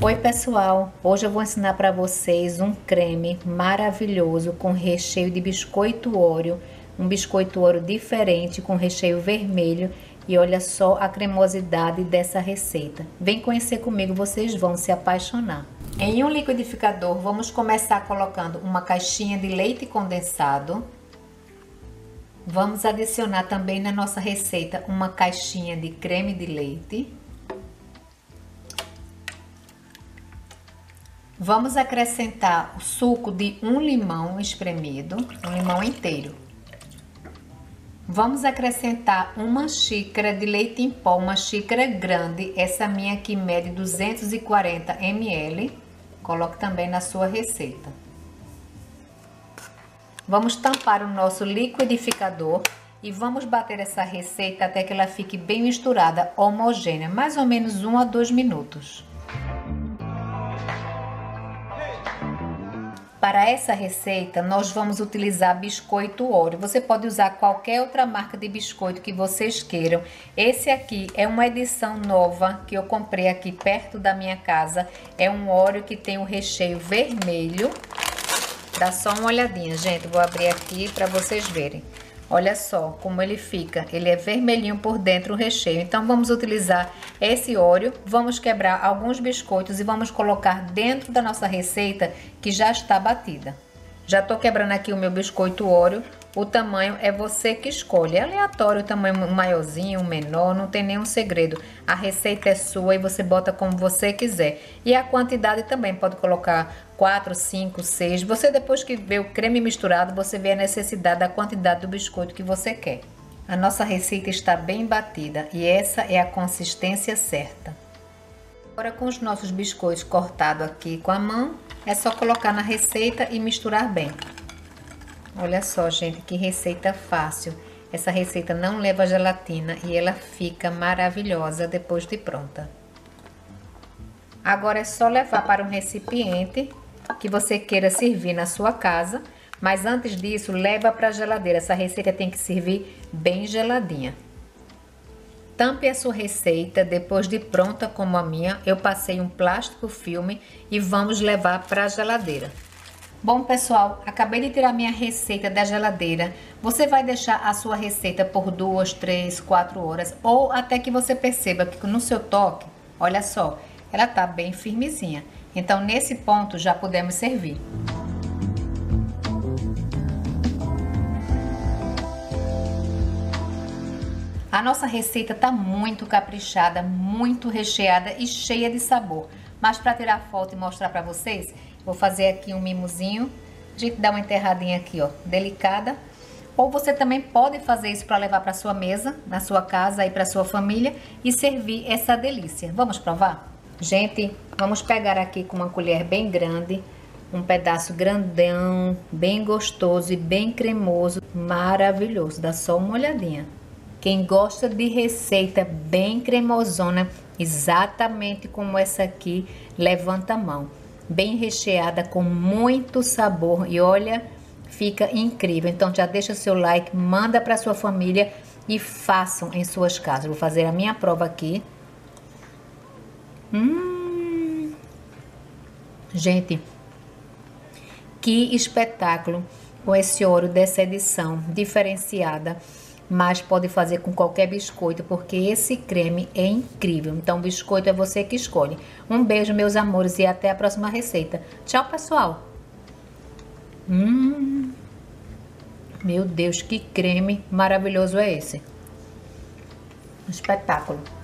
Oi pessoal, hoje eu vou ensinar para vocês um creme maravilhoso com recheio de biscoito Oreo, um biscoito Oreo diferente com recheio vermelho e olha só a cremosidade dessa receita. Vem conhecer comigo, vocês vão se apaixonar. Em um liquidificador vamos começar colocando uma caixinha de leite condensado. Vamos adicionar também na nossa receita uma caixinha de creme de leite. Vamos acrescentar o suco de um limão espremido, um limão inteiro. Vamos acrescentar uma xícara de leite em pó, uma xícara grande, essa minha aqui mede 240 ml. Coloque também na sua receita. Vamos tampar o nosso liquidificador e vamos bater essa receita até que ela fique bem misturada, homogênea, mais ou menos 1 a 2 minutos. Para essa receita, nós vamos utilizar biscoito Oreo. Você pode usar qualquer outra marca de biscoito que vocês queiram. Esse aqui é uma edição nova que eu comprei aqui perto da minha casa. É um Oreo que tem o recheio vermelho. Dá só uma olhadinha, gente. Vou abrir aqui para vocês verem. Olha só como ele fica. Ele é vermelhinho por dentro o recheio. Então, vamos utilizar esse Oreo. Vamos quebrar alguns biscoitos e vamos colocar dentro da nossa receita que já está batida. Já tô quebrando aqui o meu biscoito Oreo. O tamanho é você que escolhe. É aleatório o tamanho, um maiorzinho, um menor, não tem nenhum segredo. A receita é sua e você bota como você quiser. E a quantidade também, pode colocar 4, 5, 6. Você depois que vê o creme misturado, você vê a necessidade da quantidade do biscoito que você quer. A nossa receita está bem batida e essa é a consistência certa. Agora com os nossos biscoitos cortados aqui com a mão, é só colocar na receita e misturar bem. Olha só, gente, que receita fácil. Essa receita não leva gelatina e ela fica maravilhosa depois de pronta. Agora é só levar para um recipiente que você queira servir na sua casa, mas antes disso, leva para a geladeira. Essa receita tem que servir bem geladinha. Tampe a sua receita, depois de pronta como a minha, eu passei um plástico filme e vamos levar para a geladeira. Bom pessoal, acabei de tirar minha receita da geladeira. Você vai deixar a sua receita por 2, 3, 4 horas ou até que você perceba que no seu toque, olha só, ela tá bem firmezinha. Então nesse ponto já podemos servir. A nossa receita tá muito caprichada, muito recheada e cheia de sabor. Mas para tirar foto e mostrar para vocês, vou fazer aqui um mimosinho. A gente dá uma enterradinha aqui, ó, delicada. Ou você também pode fazer isso para levar para sua mesa, na sua casa e para sua família e servir essa delícia. Vamos provar? Gente, vamos pegar aqui com uma colher bem grande, um pedaço grandão, bem gostoso e bem cremoso, maravilhoso. Dá só uma olhadinha. Quem gosta de receita bem cremosona, exatamente como essa aqui, levanta a mão. Bem recheada, com muito sabor e olha, fica incrível. Então já deixa seu like, manda para sua família e façam em suas casas. Vou fazer a minha prova aqui. Gente, que espetáculo com esse Oreo dessa edição diferenciada. Mas pode fazer com qualquer biscoito, porque esse creme é incrível. Então, o biscoito é você que escolhe. Um beijo, meus amores, e até a próxima receita. Tchau, pessoal! Meu Deus, que creme maravilhoso é esse! Um espetáculo!